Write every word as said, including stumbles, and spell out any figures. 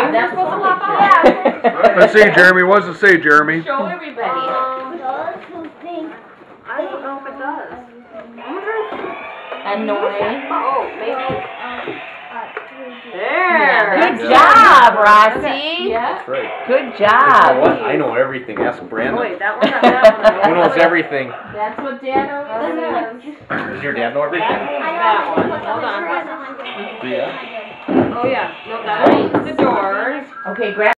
Yeah, that's supposed to pop out. Let's see, Jeremy. What does it say, Jeremy? Show everybody. I don't know if it does. Annoying. Oh, maybe. There. Good job, Rossi. Yeah. That's right. Good You know what? job. I know everything. Ask Brandon. Oh, wait, that one, that one. Who knows everything? That's what Dad always says. Does your dad know everything? That one. Hold on. Yeah. Oh, yeah. No, that's the doors. Okay, grab.